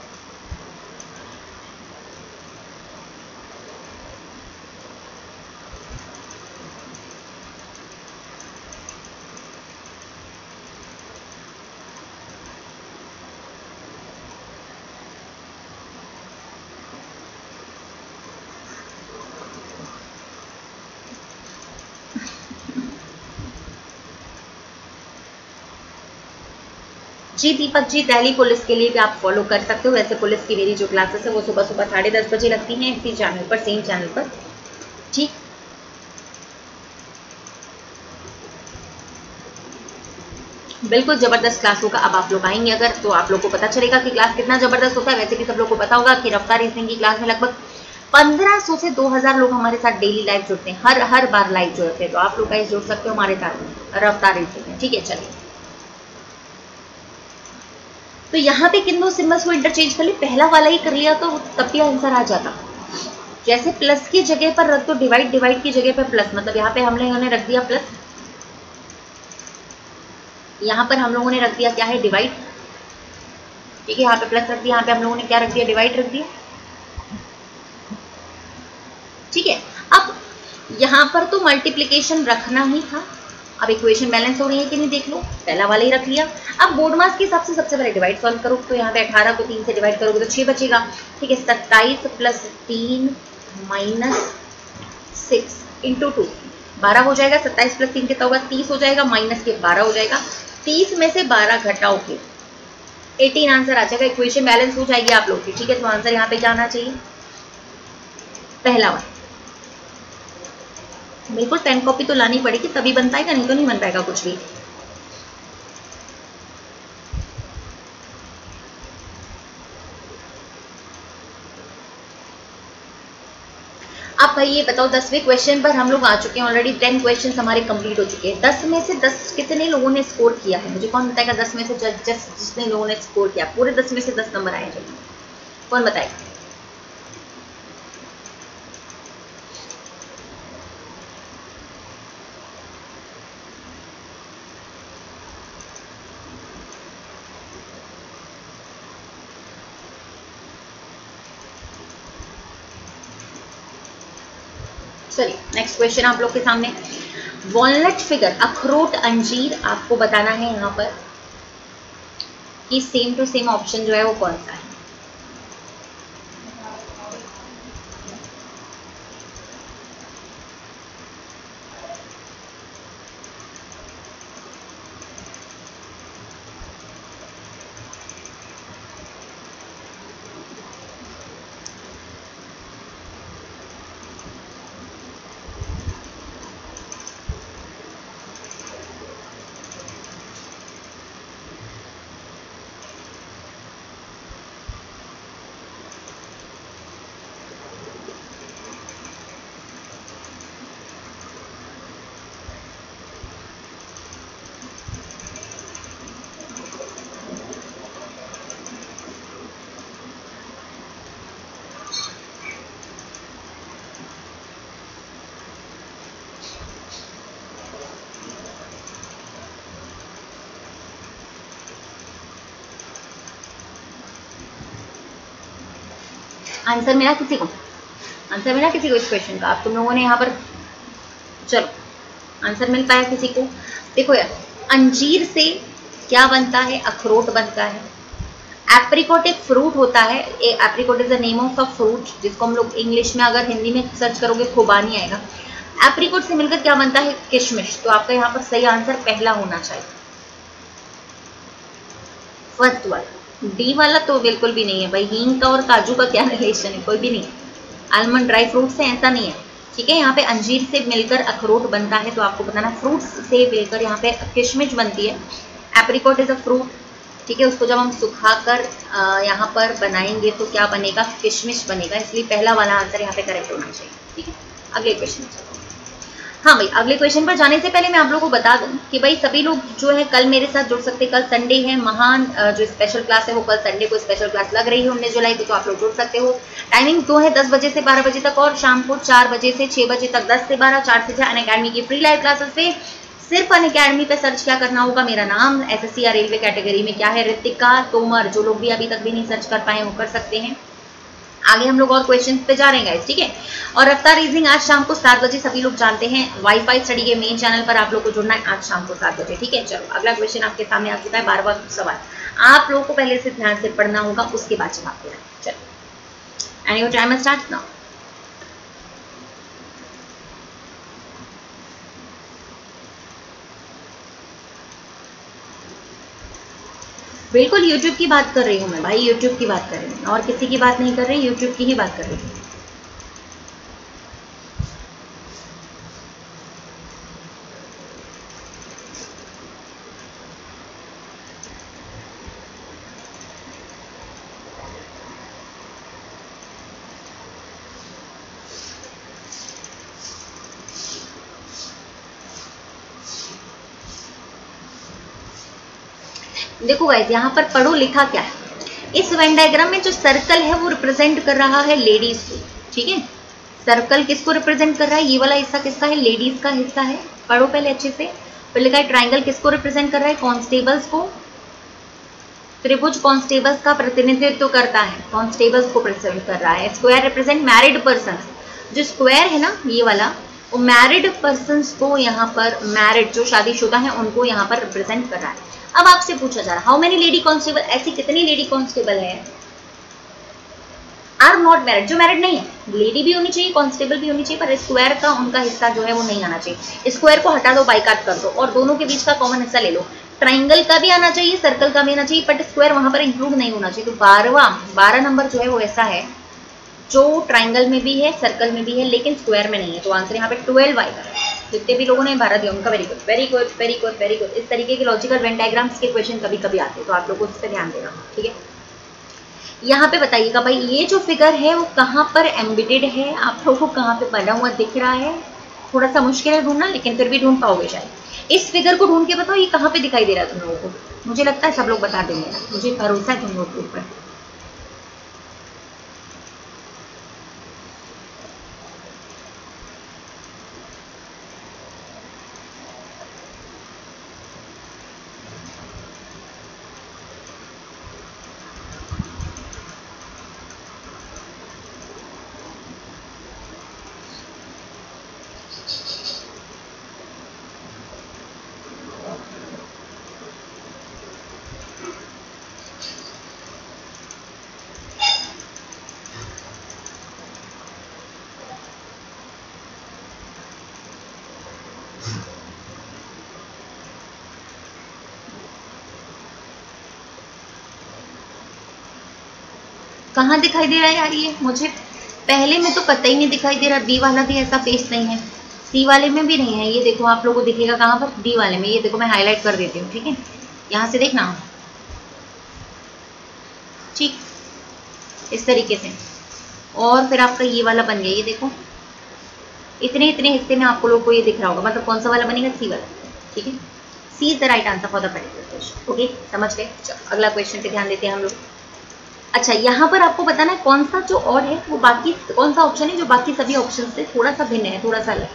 जी दीपक जी, दिल्ली पुलिस के लिए भी आप फॉलो कर सकते हो। वैसे पुलिस की मेरी जो क्लासेस है वो सुबह सुबह 10:30 बजे लगती हैं इसी चैनल पर, सेम चैनल पर। ठीक, बिल्कुल जबरदस्त क्लास होगा। अब आप लोग आएंगे अगर तो आप लोग को पता चलेगा कि क्लास कितना जबरदस्त होता है। वैसे भी सब लोग को पता होगा कि रफ्तार रीजनिंग की क्लास में लगभग 1500 से 2000 लोग हमारे साथ डेली लाइव जुड़ते हैं, हर बार लाइव जुड़ते हैं। तो आप लोग जुड़ सकते हो हमारे साथ रफ्तार में, ठीक है। चलिए, तो यहाँ पे किन दो सिंबल्स को इंटरचेंज कर ले, पहला वाला ही कर लिया तो तब भी आंसर आ जाता। जैसे प्लस की जगह पर रख दो डिवाइड, डिवाइड की जगह पर प्लस, मतलब यहाँ पे हम लोगों ने रख दिया प्लस, यहाँ पर हम लोगों ने रख दिया क्या है, डिवाइड, ठीक है। यहाँ पे प्लस रख दिया, यहाँ पे हम लोगों ने क्या रख दिया, डिवाइड रख दिया, ठीक है। अब यहाँ पर तो मल्टीप्लीकेशन रखना ही था। अब इक्वेशन बैलेंस हो रही है कि नहीं देख लो, पहला वाला ही रख लिया। अब बोर्ड मास के हिसाब से सबसे पहले डिवाइड सॉल्व करो, तो यहाँ पे 18 को 3 से डिवाइड करोगे तो 6 बचेगा, ठीक है। 27 प्लस 3 माइनस 6 इंटू 2 12 हो जाएगा। 27 प्लस 3 कितना होगा, 30 हो जाएगा, माइनस के 12 हो जाएगा। 30 में से 12 घटाओगे 18 आंसर आ जाएगा। इक्वेशन बैलेंस हो जाएगी आप लोग की, ठीक है। तो आंसर यहाँ पे क्या आना चाहिए, पहला वाला। बिल्कुल पेन कॉपी तो लानी पड़ेगी, तभी बन पाएगा, नहीं तो नहीं बन पाएगा कुछ भी। अब भाई ये बताओ, 10वें क्वेश्चन पर हम लोग आ चुके हैं ऑलरेडी। 10 क्वेश्चन हमारे कंप्लीट हो चुके हैं। 10 में से 10 कितने लोगों ने स्कोर किया है, मुझे कौन बताएगा। 10 में से जितने लोगों ने स्कोर किया, पूरे 10 में से 10 नंबर आए हैं, कौन बताएगा। चलिए नेक्स्ट क्वेश्चन आप लोग के सामने, वॉलनट फिगर, अखरोट अंजीर, आपको बताना है यहाँ पर कि सेम टू सेम ऑप्शन जो है वो कौन सा है। आंसर मिला किसी को, आंसर मिला किसी को इस क्वेश्चन का। आप तुम लोगों ने यहाँ पर, चलो आंसर मिल पाया किसी को। देखो यार, अंजीर से क्या बनता है, अखरोट बनता है। एप्रिकॉट एक फ्रूट होता है, apricot is the name of a fruit, जिसको हम लोग इंग्लिश में अगर हिंदी में सर्च करोगे खुबानी आएगा। एप्रिकॉट से मिलकर क्या बनता है, किशमिश। तो आपका यहाँ पर सही आंसर पहला होना चाहिए, फर्स्ट वाला। डी वाला तो बिल्कुल भी नहीं है भाई, हींग का और काजू का क्या रिलेशन है, कोई भी नहीं है। आलमंड ड्राई फ्रूट से ऐसा नहीं है, ठीक है। यहाँ पे अंजीर से मिलकर अखरोट बनता है, तो आपको बताना फ्रूट्स से मिलकर यहाँ पे किशमिश बनती है। एप्रिकॉट इज अ फ्रूट, ठीक है। उसको जब हम सुखाकर यहाँ पर बनाएंगे तो क्या बनेगा, किशमिश बनेगा। इसलिए पहला वाला आंसर यहाँ पे करेक्ट होना चाहिए, ठीक है। अगले क्वेश्चन, हाँ भाई अगले क्वेश्चन पर जाने से पहले मैं आप लोगों को बता दूं कि भाई सभी लोग जो है कल मेरे साथ जुड़ सकते हैं। कल संडे है, महान जो स्पेशल क्लास है वो कल संडे को स्पेशल क्लास लग रही है 19 जुलाई को, तो आप लोग जुड़ सकते हो। टाइमिंग 2 है, 10 बजे से 12 बजे तक, और शाम को 4 बजे से 6 बजे तक, 10 से 12, 4 से 6 अनअकैडमी की फ्री लाइव क्लासेस पे। सिर्फ अनअकैडमी पे सर्च क्या करना होगा, मेरा नाम, एसएससी या रेलवे कैटेगरी में क्या है, रितिका तोमर। जो लोग भी अभी तक भी नहीं सर्च कर पाए वो कर सकते हैं। आगे हम लोग और क्वेश्चंस पे जा रहे हैं गाइस, ठीक है। और रफ्तार रीजनिंग आज शाम को 7 बजे, सभी लोग जानते हैं वाईफाई स्टडी के मेन चैनल पर आप लोग को जुड़ना है आज शाम को 7 बजे, ठीक है। चलो अगला क्वेश्चन आपके सामने आ चुका है, 12वां सवाल। आप लोगों को पहले से ध्यान से पढ़ना होगा, उसके बाद जवाब देना। चलो and your time start now. बिल्कुल यूट्यूब की बात कर रही हूँ मैं भाई, यूट्यूब की बात कर रही हूँ, और किसी की बात नहीं कर रही, यूट्यूब की ही बात कर रही हूँ। देखो गाइस, यहाँ पर पढ़ो लिखा क्या है। इस वेन डायग्राम में जो सर्कल है वो रिप्रेजेंट कर रहा है लेडीज को, ठीक है। सर्कल किसको रिप्रेजेंट कर रहा है, ये वाला हिस्सा किसका है, लेडीज का हिस्सा है। पढ़ो पहले अच्छे से। फिर लिखा है ट्राइंगल किसको रिप्रेजेंट कर रहा है, कॉन्स्टेबल्स को। त्रिभुज कॉन्स्टेबल्स का प्रतिनिधित्व करता है, कॉन्स्टेबल्स को रिप्रेजेंट कर रहा है। स्क्वायर रिप्रेजेंट मैरिड पर्सन, जो स्क्वायर है ना ये वाला, वो मैरिड पर्सन्स को यहाँ पर, मैरिड जो शादीशुदा है उनको यहाँ पर रिप्रेजेंट कर रहा है। अब आपसे पूछा जा रहा है हाउ मेनी लेडी कांस्टेबल, ऐसी कितनी लेडी कांस्टेबल है आर नॉट मैरिड, जो मैरिड नहीं है। लेडी भी होनी चाहिए, कांस्टेबल भी होनी चाहिए, पर स्क्वायर का उनका हिस्सा जो है वो नहीं आना चाहिए। स्क्वायर को हटा दो, बाइकाट कर दो और दोनों के बीच का कॉमन हिस्सा ले लो। ट्राइंगल का भी आना चाहिए, सर्कल का भी आना चाहिए, बट स्क्वायर वहां पर इंक्लूड नहीं होना चाहिए। तो 12 नंबर जो है वो ऐसा है जो ट्राइंगल में भी है, सर्कल में भी है, लेकिन स्क्वायर में नहीं है। तो आंसर यहाँ पे 12 आएगा। जितने भी लोगों ने 12 दिया उनका very good, very good, very good, very good. इस तरीके के लॉजिकल वेन डायग्राम्स के क्वेश्चन कभी कभी आते हैं, तो आप लोगों को उस पर ध्यान देना, ठीक है। यहाँ पे बताइएगा भाई ये जो फिगर है वो कहाँ पर एम्बेडेड है, आप लोगों को कहाँ पे बना हुआ दिख रहा है। थोड़ा सा मुश्किल है ढूंढना, लेकिन फिर भी ढूंढ पाओगे शायद। इस फिगर को ढूंढ के बताओ ये कहाँ पे दिखाई दे रहा है तुम लोगों को। मुझे लगता है सब लोग बता देंगे, मुझे भरोसा है तुम लोगों के ऊपर। कहाँ दिखाई दे रहा है यार ये, मुझे पहले में तो पता ही नहीं दिखाई दे रहा। बी वाला भी ऐसा फेस नहीं है, सी वाले में भी नहीं है। ये देखो आप लोगों को दिखेगा कहाँ पर, डी वाले में। ये देखो मैं हाईलाइट कर देती हूँ, ठीक है, यहाँ से देखना, ठीक इस तरीके से। और फिर आपका ये वाला बन गया, ये देखो इतने इतने हिस्से में आपको लोग को ये दिख रहा होगा। मतलब कौन सा वाला बनेगा, सी वाला, ठीक है। C is the right answer for the particular question. Okay, समझ गए। अगला क्वेश्चन पे ध्यान देते हैं हम लोग। अच्छा, यहाँ पर आपको बताना है कौन सा जो और है वो बाकी, कौन सा ऑप्शन है जो बाकी सभी ऑप्शन से थोड़ा सा भिन्न है, थोड़ा सा अलग।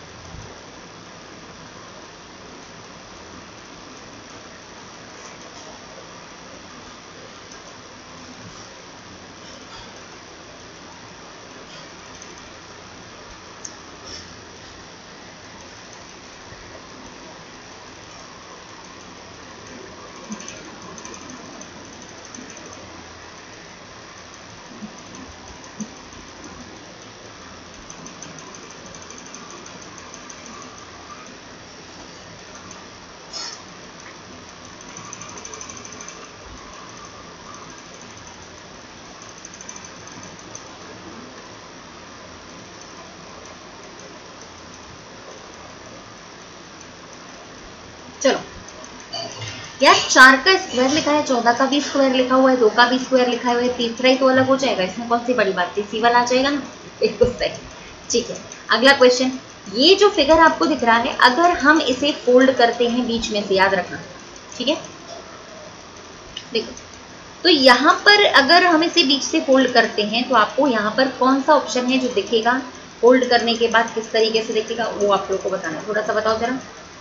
चलो यार, 4 का स्क्वायर लिखा है, 14 का भी स्क्वायर लिखा हुआ है, 2 का भी स्क्वायर लिखा हुआ है, तीसरा ही तो अलग हो जाएगा। इसमें कौन सी बड़ी बात थी, सी वाला आ जाएगा ना, बिल्कुल सही, ठीक है। अगला क्वेश्चन, ये जो फिगर आपको दिख रहा है अगर हम इसे फोल्ड करते हैं बीच में से, याद रखना, ठीक है। देखो तो यहाँ पर अगर हम इसे बीच से फोल्ड करते हैं तो आपको यहाँ पर कौन सा ऑप्शन है जो दिखेगा, फोल्ड करने के बाद किस तरीके से दिखेगा वो आप लोग को बताना है। थोड़ा सा बताओ जरा।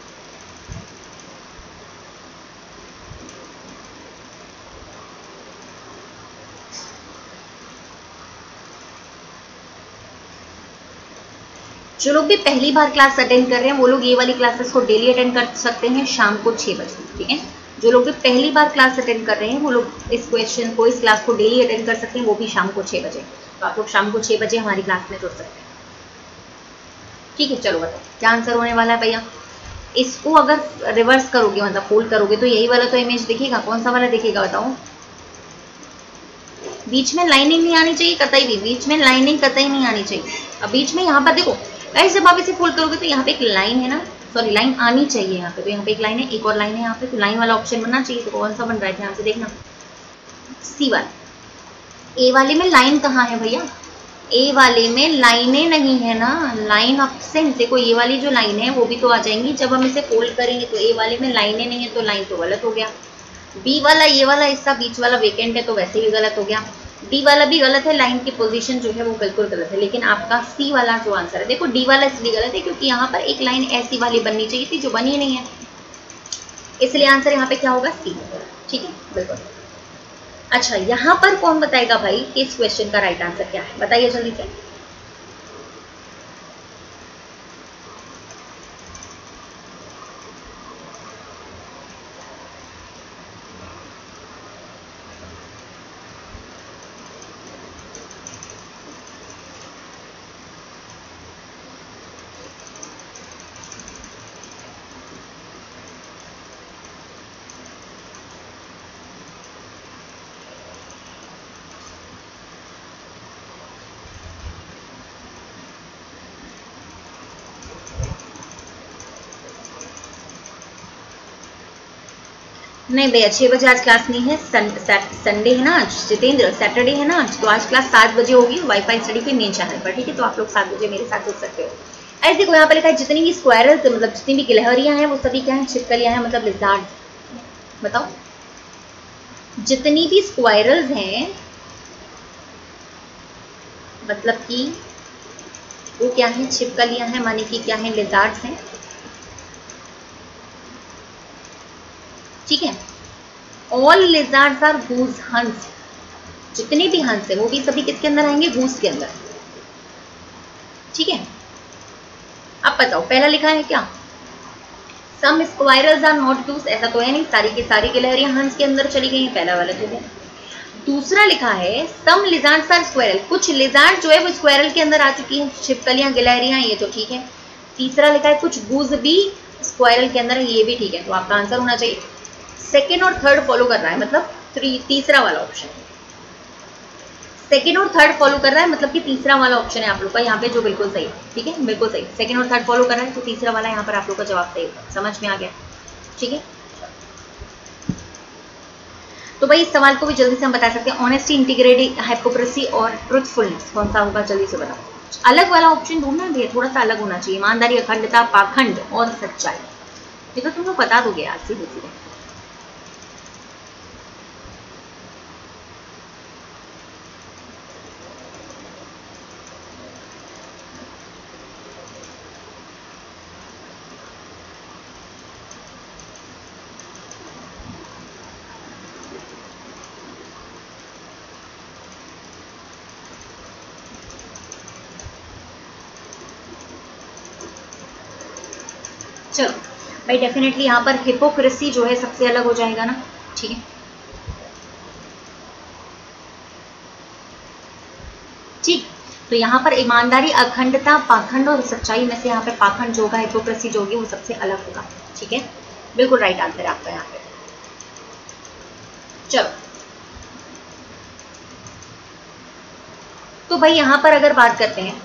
जो लोग भी पहली बार क्लास अटेंड कर रहे हैं वो लोग ये वाली क्लासेस को डेली अटेंड कर सकते हैं शाम को 6 बजे, ठीक है। जो लोग भी पहली बार क्लास अटेंड कर रहे हैं वो लोग इस क्वेश्चन को, इस क्लास को डेली अटेंड कर सकते हैं, वो भी शाम को 6 बजे। तो आप लोग शाम को 6 बजे हमारी क्लास में जुड़ सकते हैं, ठीक है। चलो बताओ क्या आंसर होने वाला है भैया। इसको अगर रिवर्स करोगे, मतलब फोल्ड करोगे, तो यही वाला तो इमेज दिखेगा। कौन सा वाला दिखेगा बताओ। बीच में लाइनिंग नहीं आनी चाहिए कतई भी, बीच में लाइनिंग कतई नहीं आनी चाहिए। अब बीच में यहाँ पर देखो गाइस, जब आप इसे फोल्ड करोगे तो यहाँ पे एक लाइन है ना, सॉरी लाइन आनी चाहिए यहाँ पे। तो यहाँ पे एक लाइन है, एक और लाइन है यहाँ पे, तो लाइन वाला ऑप्शन बनना चाहिए। तो कौन सा बन रहा है ध्यान से देखना, सी वाला। ए वाले में लाइन कहाँ है भैया, ए वाले में लाइनें नहीं है ना, लाइन एब्सेंट। देखो ये वाली जो लाइन है वो भी तो आ जाएंगी जब हम इसे फोल्ड करेंगे। तो ए वाले में लाइनें नहीं है तो लाइन तो गलत हो गया। बी वाला ये वाला हिस्सा बीच वाला वेकेंट है तो वैसे भी गलत हो गया, डी वाला भी गलत है, लाइन की पोजीशन जो है वो बिल्कुल गलत है। लेकिन आपका सी वाला जो आंसर है, देखो डी वाला इसलिए गलत है क्योंकि यहाँ पर एक लाइन ऐसी वाली बननी चाहिए थी जो बनी नहीं है, इसलिए आंसर यहाँ पे क्या होगा, सी। ठीक है, बिल्कुल। अच्छा, यहाँ पर कौन बताएगा भाई कि इस क्वेश्चन का राइट आंसर क्या है, बताइए जल्दी से। नहीं भैया 6 बजे आज क्लास नहीं है, संडे है ना आज, जितेंद्र सैटरडे है ना आज, तो आज क्लास 7 बजे होगी वाईफाई स्टडी के मेन चैनल पर। ठीक है, तो आप लोग 7 बजे मेरे साथ जुड़ सकते हो। ऐसे देखो यहाँ पर लिखा है जितनी भी स्क्वायरल्स मतलब जितनी भी गिलहरियां हैं वो सभी क्या है, छिपकलियां हैं, मतलब लिज़ार्ड्स। बताओ, जितनी भी स्क्वायरल्स हैं मतलब कि वो क्या है, छिपकलियां हैं, माने कि क्या है, लिज़ार्ड्स हैं। ठीक है, ऑल लिज़ार्ड्स आर गूज, हंस, जितने भी हंस है वो भी सभी किसके अंदर आएंगे, गूज के अंदर। ठीक है, अब बताओ पहला लिखा है क्या, some squirrels are not goose, ऐसा तो है नहीं, सारी की सारी गिलहरियां हंस के अंदर चली गई हैं, पहला वाला तो है। दूसरा लिखा है सम लिज़ार्ड्स आर स्क्वायरल, कुछ लिज़ार्ड जो है वो स्क्वायरल के अंदर आ चुकी हैं, छिपकलियां गिलहरियां, ये तो ठीक है। तीसरा लिखा है कुछ गूज भी स्क्वायरल के अंदर है, ये भी ठीक है, तो आपका आंसर होना चाहिए सेकेंड और थर्ड फॉलो कर रहा है, मतलब तीसरा वाला ऑप्शन। सेकेंड और थर्ड फॉलो कर रहा है मतलब कि तीसरा वाला ऑप्शन है आप लोग का यहाँ पे जो बिल्कुल सही है। ठीक है, बिल्कुल सही, सेकेंड और थर्ड फॉलो कर रहा है तो तीसरा वाला यहाँ पर आप लोग का जवाब सही होगा। समझ में आ गया? ठीक है, तो भाई इस सवाल को भी जल्दी से हम बता सकते हैं, ऑनेस्टी, इंटीग्रिटी, हाइपोक्रेसी और ट्रुथफुलनेस कौन सा होगा, जल्दी से बताओ। अलग वाला ऑप्शन ढूंढना है भैया, थोड़ा सा अलग होना चाहिए, ईमानदारी, अखंडता, पाखंड और सच्चाई। ये तो तुम लोग बता दोगे आज सीधे सीधे। चलो भाई, डेफिनेटली यहाँ पर हिपोक्रेसी जो है सबसे अलग हो जाएगा ना। ठीक है, ठीक, तो यहाँ पर ईमानदारी, अखंडता, पाखंड और सच्चाई में से यहाँ पे पाखंड जो होगा, हिपोक्रेसी जो होगी वो सबसे अलग होगा। ठीक है, बिल्कुल राइट आंसर है आपका यहाँ पे। चलो, तो भाई यहाँ पर अगर बात करते हैं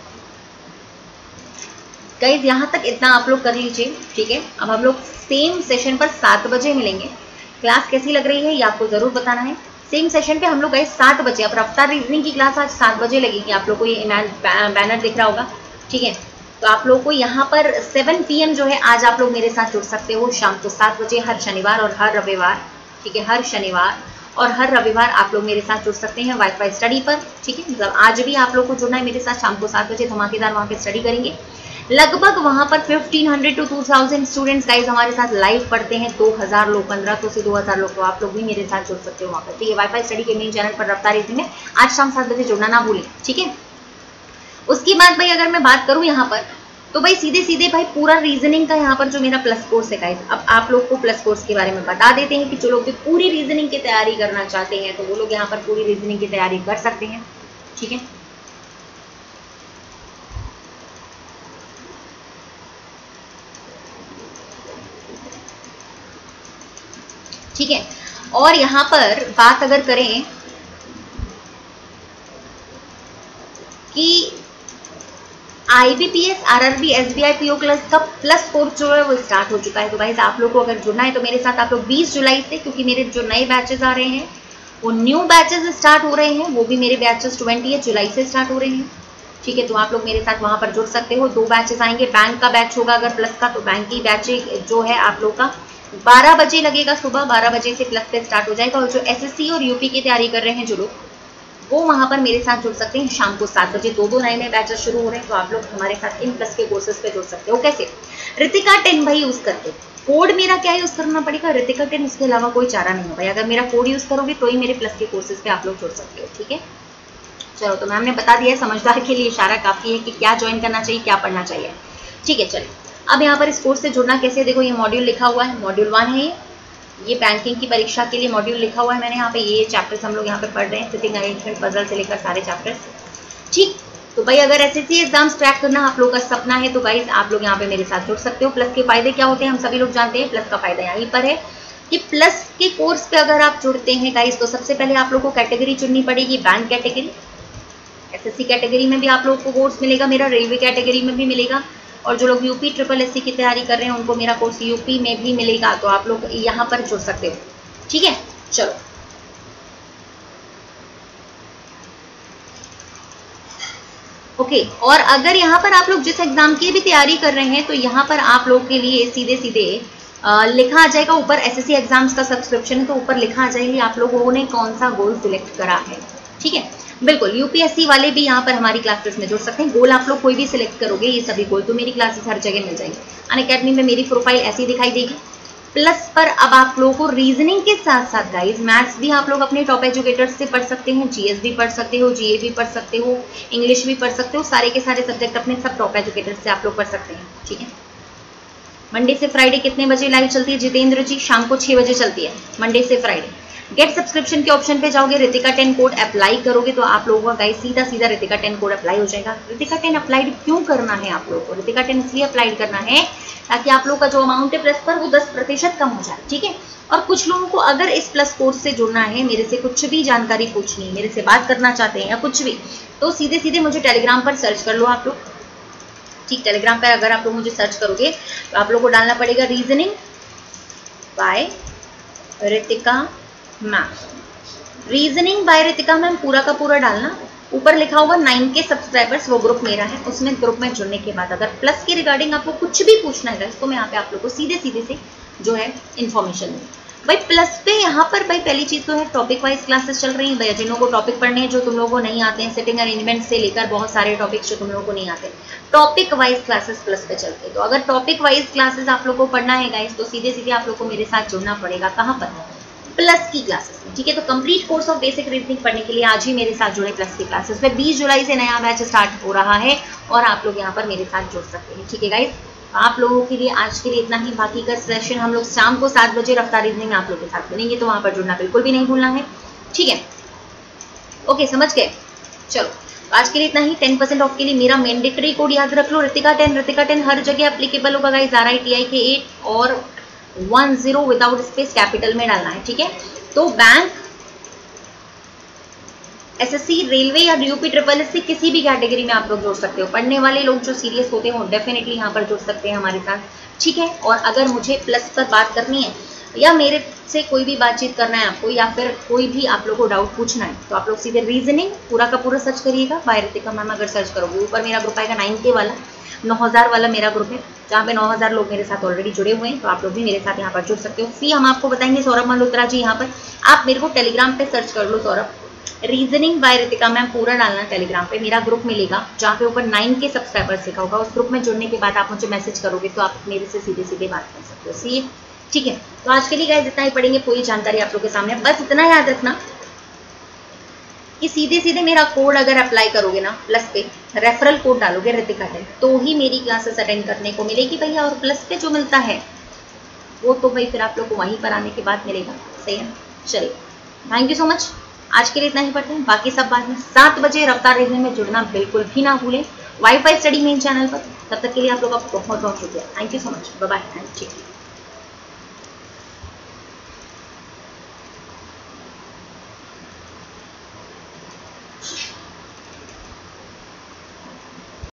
गाइज, यहाँ तक इतना आप लोग कर लीजिए। ठीक है, अब हम लोग सेम सेशन पर 7 बजे मिलेंगे। क्लास कैसी लग रही है ये आपको जरूर बताना है। सेम सेशन पे हम लोग गाइज 7 बजे, अब रफ्तार रीजनिंग की क्लास आज 7 बजे लगेगी। आप लोग को ये बैनर दिख रहा होगा। ठीक है, तो आप लोग को यहाँ पर 7 PM जो है आज आप लोग मेरे साथ जुड़ सकते हो, शाम को 7 बजे हर शनिवार और हर रविवार। ठीक है, हर शनिवार और हर रविवार आप लोग मेरे साथ जुड़ सकते हैं वाईफाई स्टडी पर। ठीक है, मतलब आज भी आप लोग को जुड़ना है मेरे साथ, शाम को 7 बजे धमाकेदार वहाँ पे स्टडी करेंगे। लगभग वहां पर 1500 to 2000 स्टूडेंट्स गाइज हमारे साथ लाइव पढ़ते हैं। 2000 लोग, 1500 से 2000 लोग, तो आप लोग भी मेरे साथ जुड़ सकते हो वहां पर। ठीक है, वाईफाई स्टडी के मेन चैनल पर रफ्तार रीजनिंग में आज शाम 7 बजे जुड़ना ना भूलें। ठीक है, उसके बाद भाई अगर मैं बात करूं यहाँ पर, तो भाई सीधे सीधे भाई पूरा रीजनिंग का यहाँ पर जो मेरा प्लस कोर्स है गाइज, अब आप लोग को प्लस कोर्स के बारे में बता देते हैं कि जो लोग भी पूरी रीजनिंग की तैयारी करना चाहते हैं तो वो लोग यहाँ पर पूरी रीजनिंग की तैयारी कर सकते हैं। ठीक है, ठीक है, और यहाँ पर बात अगर करें कि IBPS, RRB, SBI, PO class का प्लस कोर्स जो है वो स्टार्ट हो चुका है। तो गाइस आप लोग को अगर जुड़ना है तो मेरे साथ आप लोग 20 जुलाई से, क्योंकि मेरे जो नए बैचेस आ रहे हैं वो न्यू बैचेस स्टार्ट हो रहे हैं, वो भी मेरे बैचेस 28 जुलाई से स्टार्ट हो रहे हैं। ठीक है, तो आप लोग मेरे साथ वहां पर जुड़ सकते हो। 2 बैचेस आएंगे, बैंक का बैच होगा अगर प्लस का, तो बैंक की बैच जो है आप लोग का 12 बजे लगेगा, सुबह 12 बजे से प्लस पे स्टार्ट हो जाएगा। और जो एसएससी और यूपी की तैयारी कर रहे हैं जो लोग, वो वहां पर मेरे साथ जुड़ सकते हैं शाम को 7 बजे। दो नए नए बैचेस शुरू हो रहे हैं, तो आप लोग हमारे साथ इन प्लस के कोर्सेज पे जुड़ सकते हो। कैसे? रितिका 10 भाई यूज करके। कोड मेरा क्या यूज करना पड़ेगा? रितिका 10, उसके अलावा कोई चारा नहीं है भाई। अगर मेरा कोड यूज करोगे तो ही मेरे प्लस के कोर्सेज पे आप लोग जुड़ सकते हो, ठीक है। चलो, तो मैम ने बता दिया है, समझदार के लिए इशारा काफी है कि क्या ज्वाइन करना चाहिए, क्या पढ़ना चाहिए, ठीक है। चलिए, अब यहाँ पर इस कोर्स से जुड़ना कैसे, देखो ये मॉड्यूल लिखा हुआ है, मॉड्यूल 1 है ये बैंकिंग की परीक्षा के लिए मॉड्यूल लिखा हुआ है मैंने यहाँ पे। ये चैप्टर्स हम लोग यहाँ पे पढ़ रहे हैं, सिटिंग अरेंजमेंट, पजल से लेकर सारे चैप्टर्स, ठीक। तो भाई अगर एसएससी एग्जाम्स क्रैक करना आप लोग का सपना है तो गाइस आप लोग यहाँ पे मेरे साथ जुड़ सकते हो। प्लस के फायदे क्या होते हैं हम सभी लोग जानते हैं। प्लस का फायदा यहीं पर है कि प्लस के कोर्स पे अगर आप जुड़ते हैं गाइस, तो सबसे पहले आप लोग को कैटेगरी चुननी पड़ेगी, बैंक कैटेगरी। एसएससी कैटेगरी में भी आप लोग को कोर्स मिलेगा मेरा, रेलवे कैटेगरी में भी मिलेगा, और जो लोग यूपी ट्रिपल एससी की तैयारी कर रहे हैं उनको मेरा कोर्स यूपी में भी मिलेगा। तो आप लोग यहाँ पर जुड़ सकते हो, ठीक है। चलो, ओके। और अगर यहाँ पर आप लोग जिस एग्जाम की भी तैयारी कर रहे हैं तो यहाँ पर आप लोग के लिए सीधे सीधे लिखा आ जाएगा ऊपर, एसएससी एग्जाम्स का सब्सक्रिप्शन है तो ऊपर लिखा आ जाएगी आप लोगों ने कौन सा गोल सिलेक्ट करा है, ठीक है। बिल्कुल, यूपीएससी वाले भी यहाँ पर हमारी क्लासेस में जुड़ सकते हैं। गोल आप लोग कोई भी सिलेक्ट करोगे, ये सभी गोल तो मेरी क्लासेस हर जगह मिल जाएंगी। अनअकैडमी में मेरी प्रोफाइल ऐसी दिखाई देगी। प्लस पर अब आप लोगों को रीजनिंग के साथ साथ गाइज मैथ्स भी आप लोग अपने टॉप एजुकेटर्स से पढ़ सकते हो, जीएस भी पढ़ सकते हो, जीए भी पढ़ सकते हो, इंग्लिश भी पढ़ सकते हो, सारे के सारे सब्जेक्ट अपने सब टॉप एजुकेटर्स से आप लोग पढ़ सकते हैं, ठीक है। मंडे से फ्राइडे कितने बजे लाइव चलती है जितेंद्र जी? शाम को 6 बजे चलती है, मंडे से फ्राइडे। गेट सब्सक्रिप्शन के ऑप्शन पे जाओगे, रितिका 10 कोड अप्लाई करोगे तो आप लोगों का गाइस सीधा सीधा रितिका 10 कोड अप्लाई हो जाएगा। रितिका 10 अप्लाइड क्यों करना है आप लोगों को? रितिका 10 इसलिए अप्लाइड करना है ताकि आप लोग का जो अमाउंट है प्लस पर वो 10% कम हो जाए, ठीक है। और कुछ लोगों को अगर इस प्लस कोर्स से जुड़ना है, मेरे से कुछ भी जानकारी पूछनी है, मेरे से बात करना चाहते हैं या कुछ भी, तो सीधे सीधे मुझे टेलीग्राम पर सर्च कर लो आप लोग, ठीक। टेलीग्राम पर अगर आप लोग मुझे सर्च करोगे तो आप लोग को डालना पड़ेगा reasoning by Ritika ma'am. Reasoning by Ritika ma'am पूरा का पूरा डालना। ऊपर लिखा होगा 9K सब्सक्राइबर्स, वो ग्रुप मेरा है। उसमें ग्रुप में जुड़ने के बाद अगर प्लस के रिगार्डिंग आपको कुछ भी पूछना है तो मैं यहाँ पे आप लोग को सीधे सीधे से जो है इन्फॉर्मेशन दूँ। भाई प्लस पे यहाँ पर भाई पहली चीज तो है टॉपिक वाइज क्लासेस चल रही हैं भैया। जिन लोगों को टॉपिक पढ़ने हैं जो तुम लोगों को नहीं आते हैं, सिटिंग अरेंजमेंट से लेकर बहुत सारे टॉपिक्स जो तुम लोगों को नहीं आते, टॉपिक वाइज क्लासेस प्लस पे चलते हैं। तो अगर टॉपिक वाइज क्लासेस आप लोग को पढ़ना है गाइस, तो सीधे सीधे आप लोग को मेरे साथ जुड़ना पड़ेगा। कहाँ पर? प्लस की क्लासेस में, ठीक है। तो complete course of basic reasoning पढ़ने के लिए आज ही मेरे साथ जुड़े प्लस की क्लासेस में। 20 जुलाई से नया बैच स्टार्ट हो रहा है और आप लोग यहाँ पर मेरे साथ जुड़ सकते हैं, ठीक है गाइस। आप लोगों के लिए आज के लिए इतना ही। बाकी का सेशन हम लोग शाम को 7 बजे रफ्तार रीजनिंग में आप लोग के साथ मिलेंगे, तो वहां पर जुड़ना बिल्कुल भी नहीं भूलना है, ठीक है। ओके, समझ गए? चलो, आज के लिए इतना ही। 10% ऑफ के लिए मेरा मैंडेटरी कोड याद रख लो, रितिका 10। रितिका 10 हर जगह एप्लीकेबल होगा गाइस। RITIK8 और 10 विदाउट स्पेस कैपिटल में डालना है, ठीक है। तो बैंक, एसएससी, रेलवे या यूपी ट्रिपल एससी किसी भी कैटेगरी में आप लोग जुड़ सकते हो। पढ़ने वाले लोग जो सीरियस होते हैं वो डेफिनेटली यहाँ पर जुड़ सकते हैं हमारे साथ, ठीक है। और अगर मुझे प्लस पर बात करनी है या मेरे से कोई भी बातचीत करना है आपको, या फिर कोई भी आप लोग को डाउट पूछना है, तो आप लोग सीधे रीजनिंग पूरा का पूरा सर्च करिएगा। बाय रितिका मैम अगर सर्च करोगे, ऊपर मेरा ग्रुप आएगा 9K वाला, 9000 वाला मेरा ग्रुप है, जहाँ पे 9000 लोग मेरे साथ ऑलरेडी जुड़े हुए हैं। तो आप लोग भी मेरे साथ यहाँ पर जुड़ सकते हो। फी हम आपको बताएंगे सौरभ मल्होत्रा जी। यहाँ पर आप मेरे को टेलीग्राम पे सर्च कर लो Saurabh, reasoning by Ritika ma'am पूरा डालना टेलीग्राम पे। मेरा ग्रुप मिलेगा जहाँ पे ऊपर 9K सब्सक्राइबर्स लिखा होगा। उस ग्रुप में जुड़ने के बाद आप मुझे मैसेज करोगे तो आप मेरे से सीधे सीधे बात कर सकते हो, सी, ठीक है। तो आज के लिए गाइस इतना ही पढ़ेंगे, पूरी जानकारी आप लोग के सामने। बस इतना याद रखना कि सीधे सीधे मेरा कोड अगर अप्लाई करोगे ना प्लस पे, रेफरल कोड डालोगे रितिका 10, तो ही मेरी क्लासेस अटेंड करने को मिलेगी भैया। और प्लस पे जो मिलता है वो तो भाई फिर आप लोग को वहीं पर आने के बाद मिलेगा, सही है। चलिए, थैंक यू सो मच। आज के लिए इतना ही पढ़ते हैं, बाकी सब बाद में। 7 बजे रफ्तार रीजनिंग में जुड़ना बिल्कुल भी ना भूलें, वाईफाई स्टडी मेन चैनल पर। तब तक के लिए आप लोग का बहुत बहुत शुक्रिया। Thank you so much, bye bye and take care.